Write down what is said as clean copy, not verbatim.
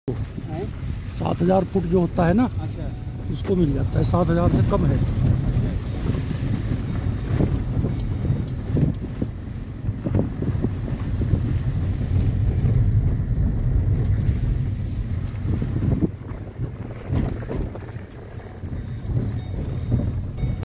हैं? 7,000 फुट जो होता है ना, अच्छा। उसको मिल जाता है, 7,000 से कम है।